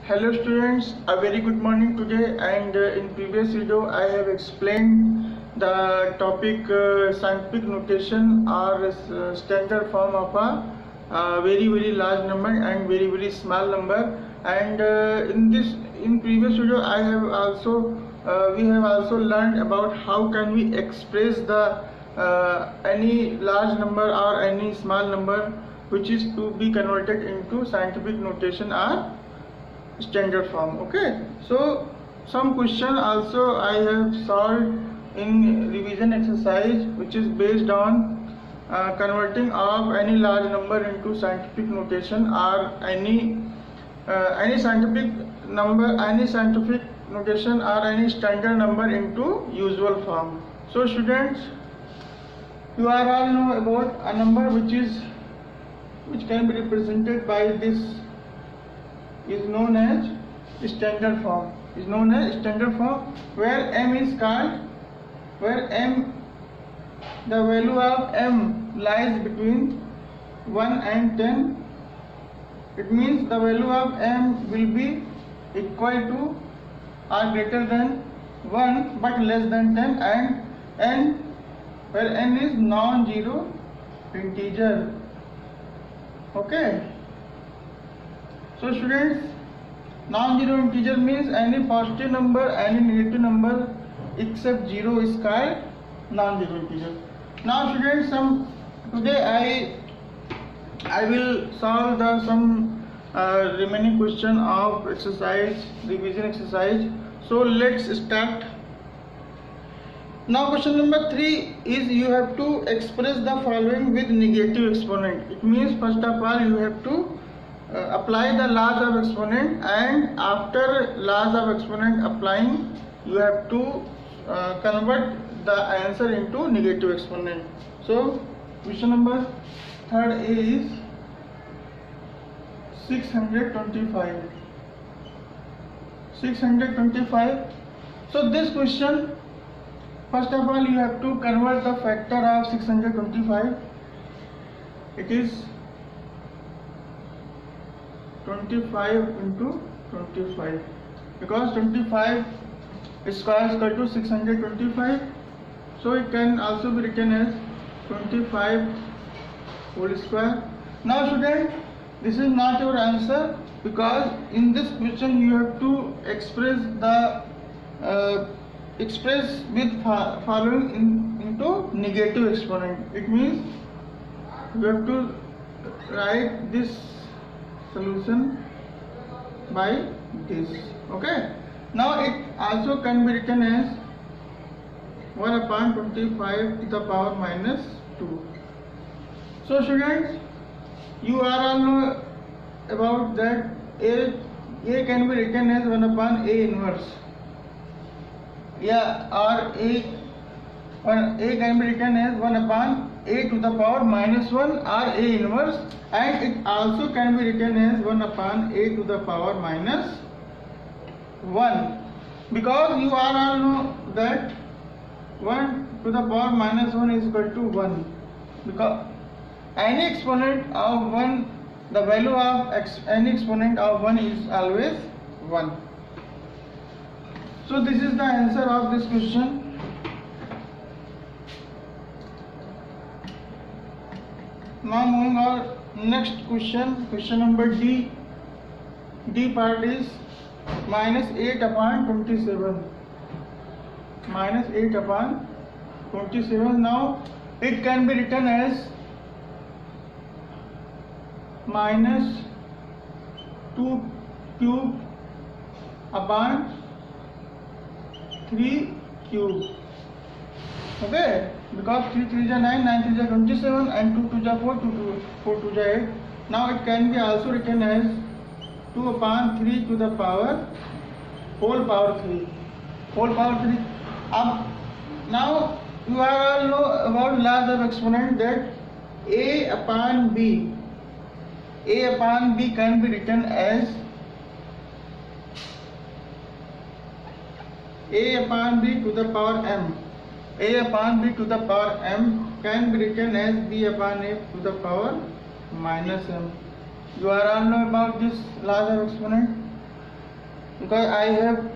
Hello students, a very good morning today, and in previous video I have explained the topic scientific notation or standard form of a very large number and very small number. And in previous video I have also we have also learned about how can we express the any large number or any small number which is to be converted into scientific notation or standard form. Okay, so some question also I have solved in revision exercise, which is based on converting of any large number into scientific notation or any scientific number, any scientific notation or any standard number into usual form. So students, you are all know about a number which can be represented by this is known as standard form, where m is called, where m, the value of m lies between 1 and 10. It means the value of m will be equal to or greater than 1 but less than 10, and n, where n is non-zero integer. Okay, so students, non-zero integer means any positive number, any negative number except 0 is called non-zero integer. Now students, today I will solve some remaining question of exercise, revision exercise. So let's start. Now question number 3 is you have to express the following with negative exponent. It means first of all you have to apply the laws of exponent, and after laws of exponent applying you have to convert the answer into negative exponent. So question number 3 is 625. So this question, first of all you have to convert the factor of 625. It is 25 into 25, because 25 square is equal to 625, so it can also be written as 25 whole square. Now student, this is not your answer, because in this question you have to express with following into negative exponent. It means you have to write this solution by this. Okay, now it also can be written as 1 upon 25 to the power minus 2. So students, you are all know about that a can be written as 1 upon a inverse, or a can be written as 1 upon a to the power minus 1 or a inverse, and it also can be written as 1 upon a to the power minus 1, because you are all know that 1 to the power minus 1 is equal to 1, because any exponent of 1, the value of any exponent of 1 is always 1. So this is the answer of this question. Now moving on, next question, question number D. D part is minus 8 upon 27. Minus 8 upon 27. Now it can be written as minus 2 cube upon 3 cube. Okay, because 3 3 is 9, 9 3 is 27, and 2 2 is 4, 4 2 is 8. Now it can be also written as 2 upon 3 to the power whole power 3. Now you all know about laws of exponent, that a upon b can be written as a upon b to the power m. A upon b to the power m can be written as b upon a to the power minus m. You are all know about this laws of exponent. because I have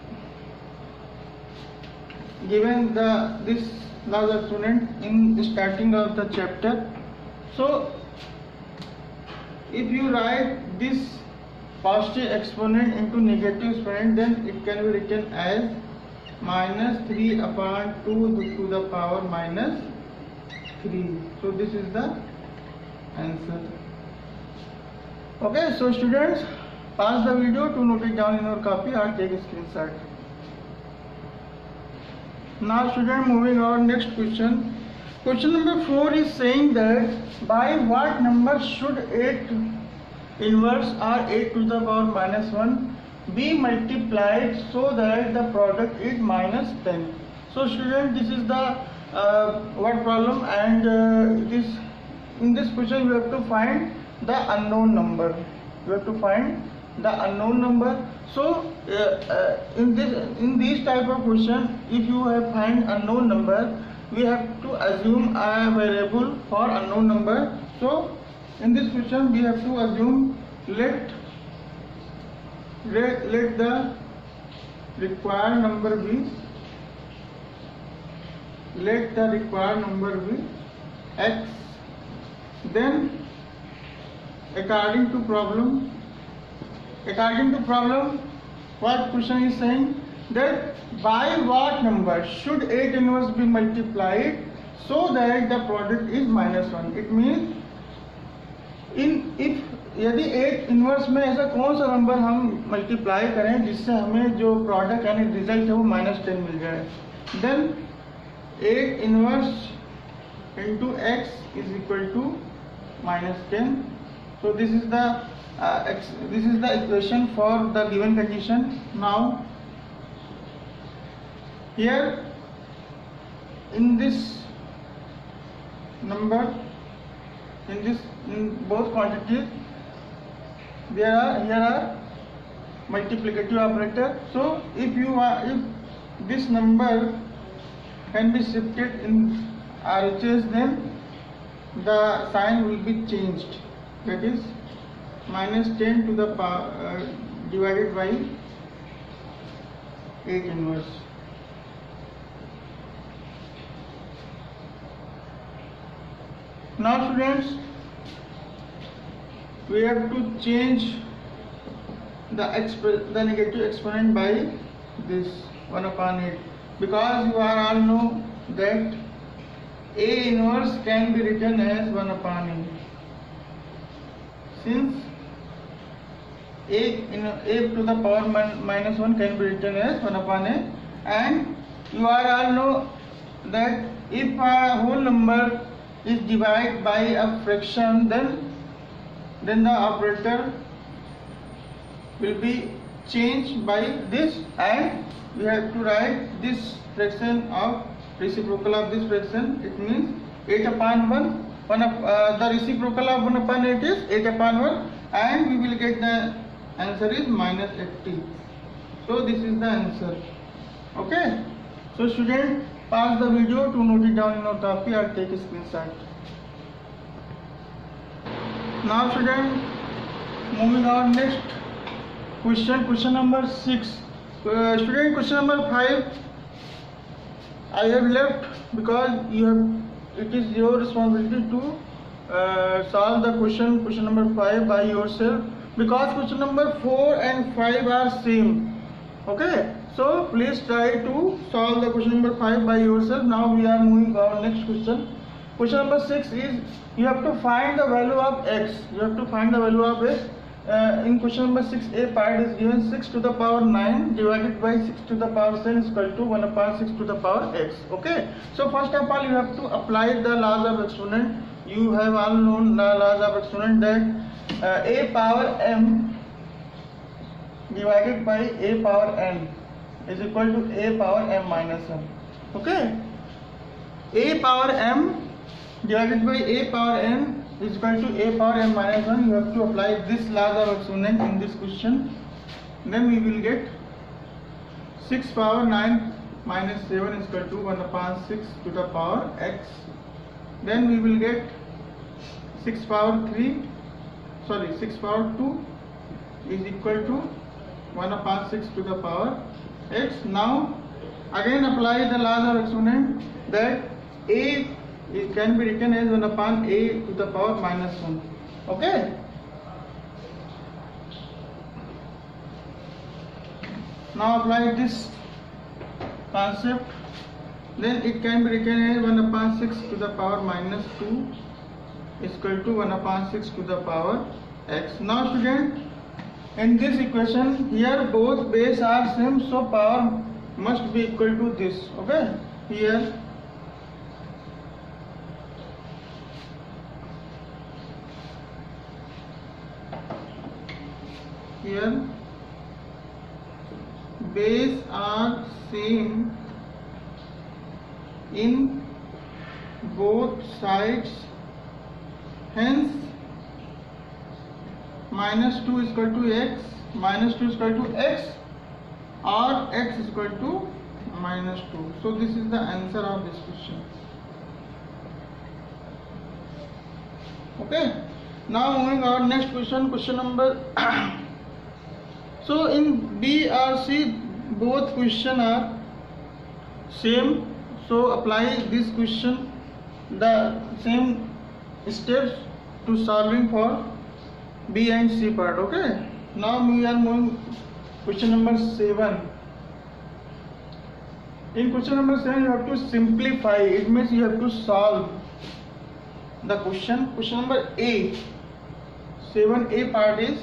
given this laws of exponent in starting of the chapter. So if you write this positive exponent into negative exponent, then it can be written as minus 3 upon 2 to the power minus 3. So this is the answer. Okay, so students, pause the video to note it down in your copy or take a screenshot. Now student, moving on, next question. Question number 4 is saying that by what number should 8 inverse or 8 to the power minus 1 be multiplied so that the product is minus 10. So student, this is the word problem, and in this question you have to find the unknown number. You have to find the unknown number. So in this type of question, if you have find unknown number, we have to assume a variable for unknown number. So in this question we have to assume let the required number be x. Then according to problem, what question is saying that by what number should 8 inverse be multiplied so that the product is minus 1. It means if यदि 8 inverse में ऐसा कौन सा number हम multiply करें जिससे हमें जो प्रोडक्ट यानी रिजल्ट है वो -10 मिल जाए, then 8 inverse into x is equal to -10. So this is the equation for the given condition. Now here in this number, in both quantities, here are multiplicative operator. So if this number can be shifted in RHS, then the sign will be changed. That is -10 to the power divided by 8 inverse. Now students, we have to change the negative exponent by this 1 upon 8, because you are all know that A inverse can be written as 1 upon A. Since A to the power minus 1 can be written as 1 upon A, and you are all know that if a whole number is divided by a fraction, then the operator will be changed by this, and we have to write this fraction of reciprocal of this fraction. It means 8 upon 1. The reciprocal of 1 upon 8 is 8 upon 1, and we will get the answer is -80. So this is the answer. Okay. So student, pause the video to note it down in your copy or take a screenshot. Now student, moving on, next question number 6. Student, question number 5 I have left because it is your responsibility to solve the question number 5 by yourself, because question number 4 and 5 are same. Okay, so please try to solve the question number 5 by yourself. Now we are moving on next question. Question number 6 is you have to find the value of x. You have to find the value of x. In question number 6a part is given 6 to the power 9 divided by 6 to the power 10 is equal to 1 upon 6 to the power x. Okay, so first of all you have to apply the laws of exponent. You have all known the laws of exponent that a power m divided by a power n is equal to a power m minus 1. Okay, a power m divided by a power n is equal to a power m minus 1. You have to apply this laws of exponent in this question. Then we will get 6 power 9 minus 7 is equal to 1 upon 6 to the power x. Then we will get 6 power 2 is equal to 1 upon 6 to the power x. Now again apply the laws of exponent, that a it can be written as 1 upon a to the power minus 1. Okay. Now apply this concept, then it can be written as 1 upon 6 to the power minus 2 is equal to 1 upon 6 to the power x. Now student, in this equation here both base are same, so power must be equal to this. Okay, here base are same in both sides, hence minus 2 is equal to x, minus 2 is equal to x, or x is equal to minus 2. So this is the answer of this question. Okay. Now moving on next question, question number so in B or C both question are same, so apply this question the same steps to solving for B and C part. Okay. Now we are moving question number 7. In question number 7 you have to simplify, it means you have to solve the question. Question number A, 7a part is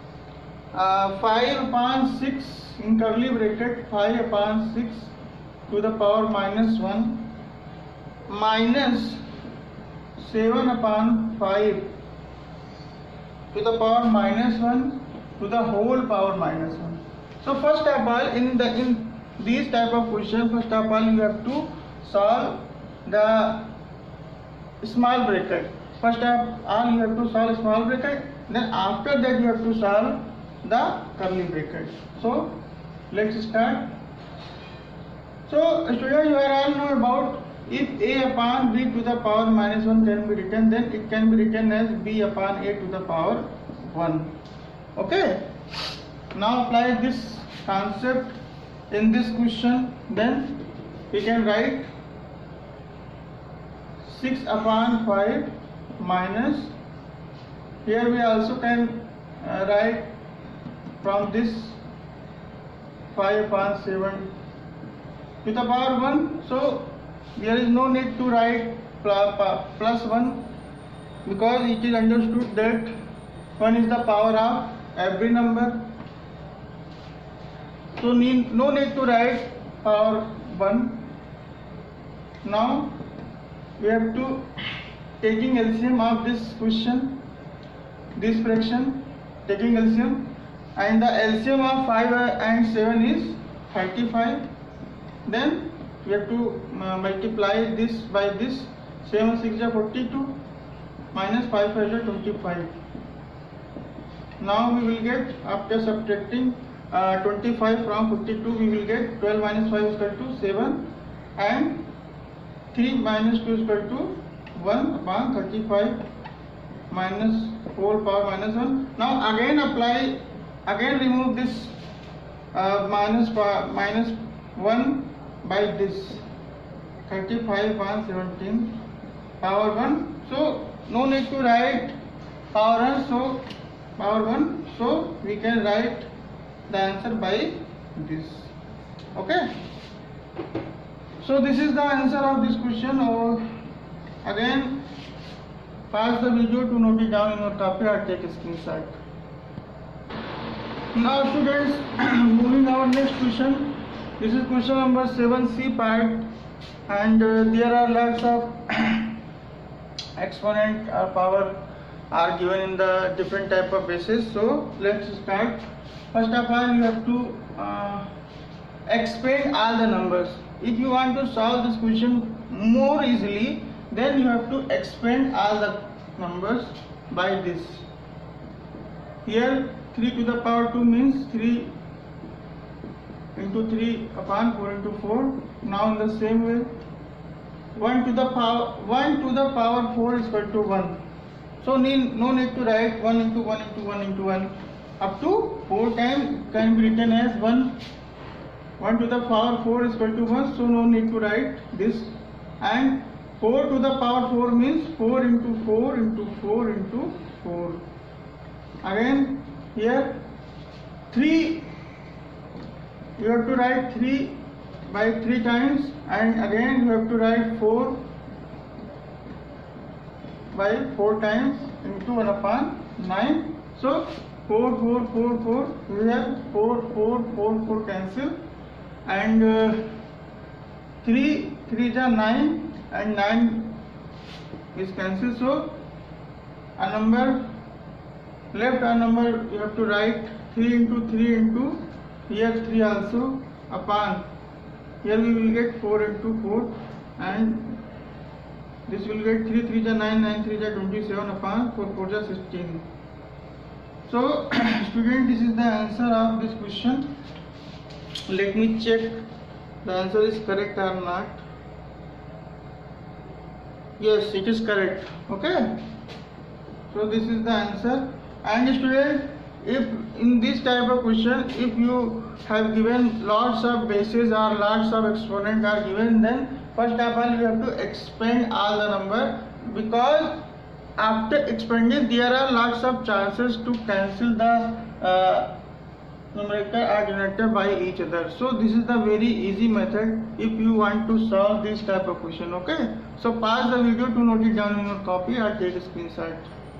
5 upon 6 in curly bracket 5 upon 6 to the power minus 1 minus 7 upon 5 to the power minus 1 to the whole power minus 1. So first of all, in these type of question, first of all you have to solve the small bracket. First of all you have to solve small bracket, then after that you have to solve the curly bracket. So let's start. So students, you are all know about if a upon b to the power minus 1 can be written, then it can be written as b upon a to the power 1. Okay. Now apply this concept in this question, then we can write 6 upon 5 minus, here we also can write from this 5 upon 7 to the power 1. So there is no need to write plus 1 because it is understood that 1 is the power of every number. So no need to write power 1. Now we have to taking LCM of this question, this fraction, taking LCM, and the LCM of 5 and 7 is 35. Then we have to multiply this by this. 7 6 is 42 minus 5 5 is 25. Now we will get, after subtracting 25 from 42, we will get 12 minus 5 is equal to 7 and 3 minus 2 is equal to 1 upon 35 minus whole power minus 1. Now again apply, again remove this minus 1 by this 35 upon 17 power 1. So no need to write power 1, so power 1, so we can write the answer by this. Okay. So this is the answer of this question. Or again pause the video to note it down in your copy or take a screenshot. Now students, moving our next question. This is question number 7c part, and there are lots of exponent or power are given in the different type of bases. So let's start. First of all you have to expand all the numbers. If you want to solve this question more easily, then you have to expand all the numbers by this. Here 3 to the power 2 means 3 into 3 upon 4 into 4. Now in the same way 1 to the power 4 is equal to 1. So no need to write 1 into 1 into 1 into 1. up to 4 times can be written as 1 to the power 4 is equal to 1, so no need to write this. And 4 to the power 4 means 4 into 4 into 4 into 4. Again here 3, you have to write 3 by 3 times, and again you have to write 4 by 4 times into 1 upon 9. So 4 4 4 4, we have 4 4 4 4 cancel, and 3 3 is 9 and 9 is cancelled. So a number left, a number you have to write 3 into 3 into here 3 also upon here we will get 4 into 4, and this will get 3 3 is 9, 9 3 is 27 upon 4 4 is 16. So student, this is the answer of this question. Let me check the answer is correct or not. Yes, it is correct. Okay, so this is the answer. And student, if in this type of question, if you have given lots of bases or lots of exponent are given, then first of all you have to expand all the number, because after expanding there are lots of chances to cancel the numerator or denominator by each other. So this is the very easy method if you want to solve this type of question. Okay, so pause the video to note it down in your copy or take a screenshot.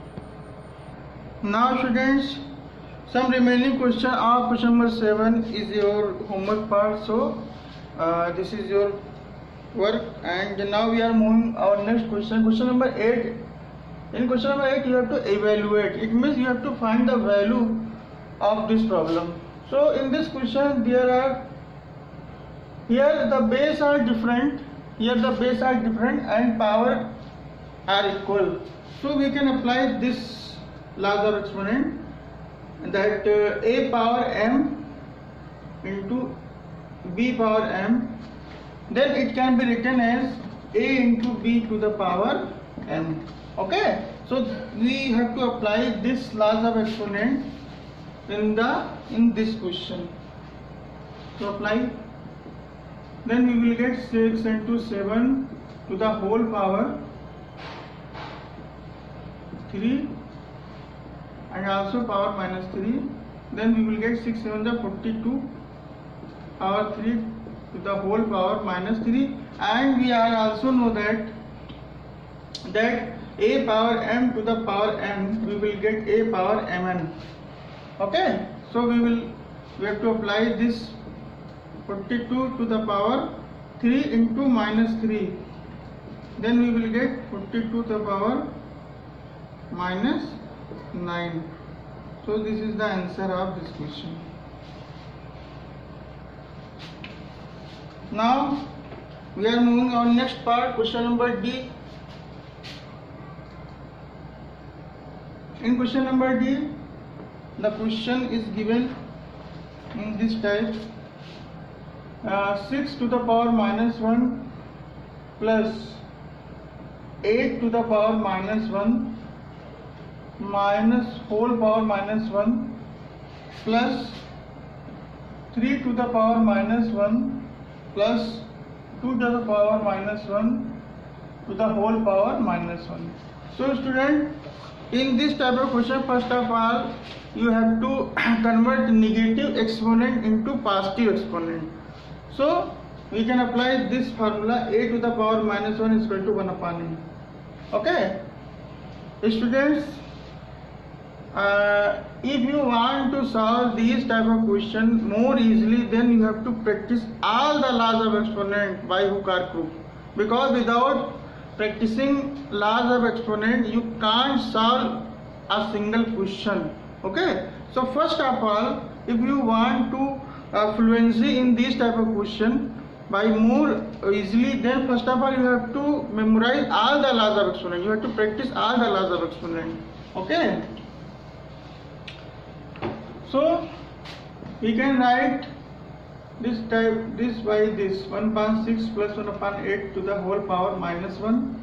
Now students, some remaining question of question number 7 is your homework part. So this is your work, and now we are moving our next question. Question number 8. In question number 8 you have to evaluate. It means you have to find the value of this problem. So in this question there are, here the base are different, here the base are different and power are equal. So we can apply this laws of exponent, that a power m into b power m, then it can be written as a into b to the power m. Okay, so we have to apply this laws of exponent in this question. So apply, then we will get 6 into 7 to the whole power 3 and also power minus 3. Then we will get 6 7 the 42 power 3 to the whole power minus 3, and we are also know that a power m to the power m, we will get a power mn. Okay, so we have to apply this 42 to the power 3 into minus 3, then we will get 42 to the power minus 9. So this is the answer of this question. Now we are moving on next part, question number D. In question number D, the question is given in this type: 6 to the power minus 1 plus 8 to the power minus 1 minus whole power minus 1 plus 3 to the power minus 1 plus 2 to the power minus 1 to the whole power minus 1. So student, in this type of question, first of all you have to convert negative exponent into positive exponent. So we can apply this formula: a to the power minus 1 is equal to 1 upon a. Okay, students, if you want to solve these type of question more easily, then you have to practice all the laws of exponent by hook or crook, because without practicing laws of exponent you can't solve a single question. Okay, so first of all, if you want to fluency in this type of question by more easily, then first of all you have to memorize all the laws of exponent. You have to practice all the laws of exponent. Okay, so we can write this by this: 1 upon 6 plus 1 upon 8 to the whole power minus 1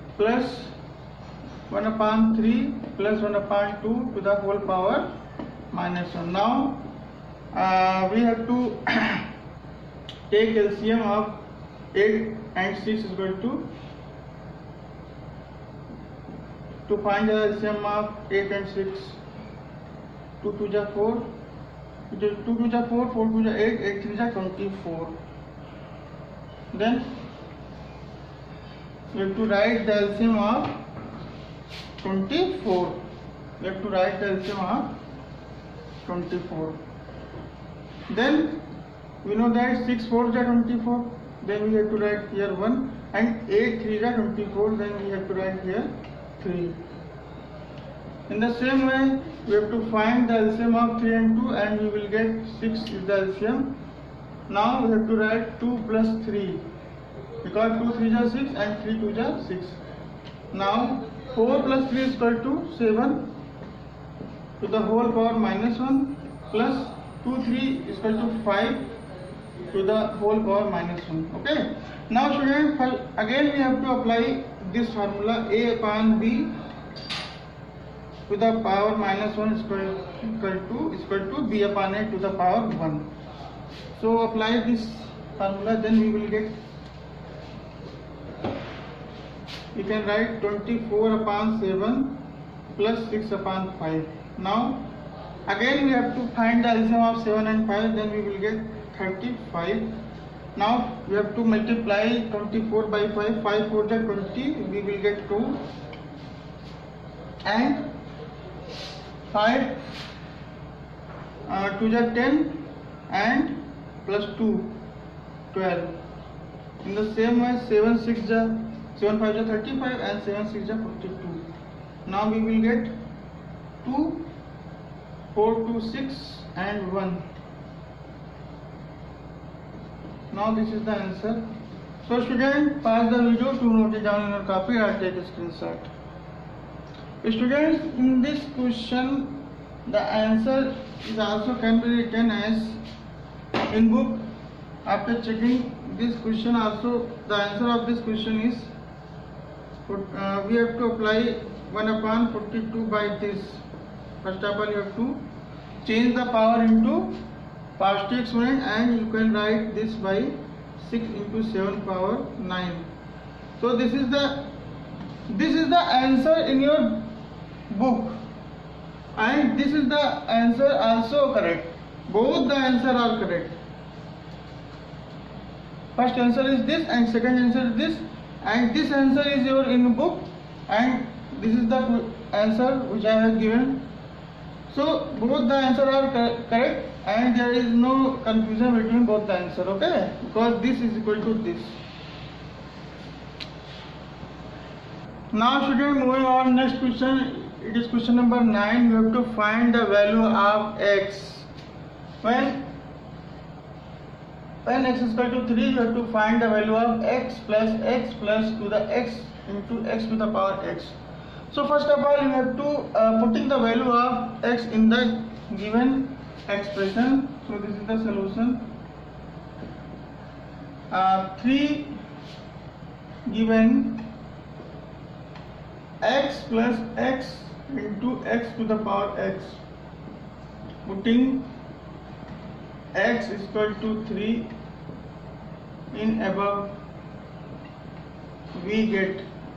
plus 1 upon 3 plus 1 upon 2 to the whole power minus 1. Now we have to take LCM of 8 and 6 is equal to find the LCM of 8 and 6. 2 to the 4, 2 to the 4, 4 to the 8, 8 to the 24. Then we have to write the LCM of 24. We have to write the LCM of 24. Then we know that 6 4 is 24. Then we have to write here 1, and 8 3 is 24. Then we have to write here 3. In the same way, we have to find the LCM of 3 and 2, and we will get 6 is the LCM. Now we have to write 2 plus 3, because 2 3 is 6 and 3 2 is 6. Now 4 plus 3 is equal to 7 to the whole power minus 1 plus 2 3 is equal to 5 to the whole power minus 1. Okay. Now students, again we have to apply this formula A upon B to the power minus 1 is equal to B upon A to the power 1. So apply this formula, then we will get, we can write 24 upon 7 plus 6 upon 5. Now again we have to find the LCM of 7 and 5, then we will get 35. Now we have to multiply 24 by 5, 5 4 is 20, we will get 2, and 5 2 is 10, and plus 2 12. In the same way 7 6 is 7 5 is 35, and 7 6 is 42. Now we will get 2 4 2 6 and 1. Now this is the answer. So students, pause the video to note it down in your copy or take a screenshot. Students, in this question the answer is also can be written as in book. After checking this question also, the answer of this question is we have to apply 1 upon 42 by this. First of all, you have to change the power into positive exponent, and you can write this by 6 into 7 power 9. So this is the answer in your book, and this is the answer also correct. Both the answer are correct. First answer is this, and second answer is this, and this answer is your in book, and this is the answer which I have given. So both the answer are correct, and there is no confusion between both the answer. Okay, because this is equal to this. Now student, moving on, next question, it is question number 9. You have to find the value of x. When x is equal to 3, you have to find the value of x plus to the x into x to the power x. So first of all, you have to putting the value of x in the given expression. So this is the solution. 3 given x plus x into x to the power x. Putting x is equal to 3 in above, we get,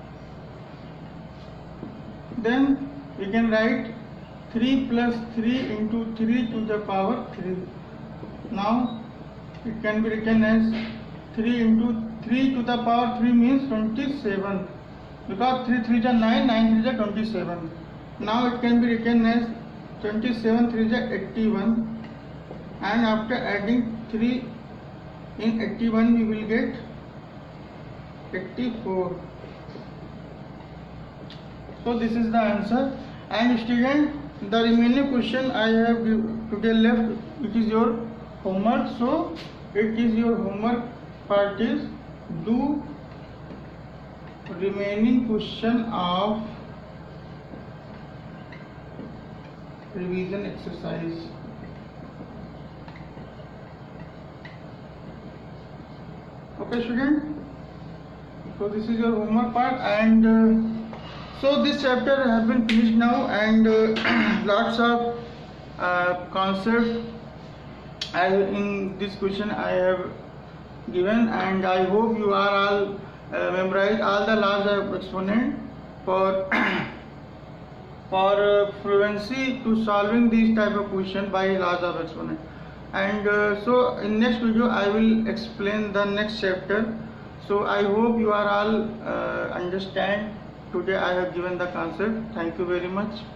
then we can write 3 plus 3 into 3 to the power 3. Now it can be written as 3 into 3 to the power 3 means 27, because 3 3 is 9, 9 3 is 27. Now it can be written as 27 3 is 81, and after adding 3 in 81 we will get 84. So this is the answer. And student, the remaining question I have today left, it is your homework. So it is your homework part is do remaining question of revision exercise. Okay student, so this is your homework part, and so this chapter has been finished now, and lots of concept in this question I have given, and I hope you are all memorize all the laws of exponent for for fluency to solving these type of question by laws of exponent. And so in next video I will explain the next chapter. So I hope you are all understand. Today I have given the concept. Thank you very much.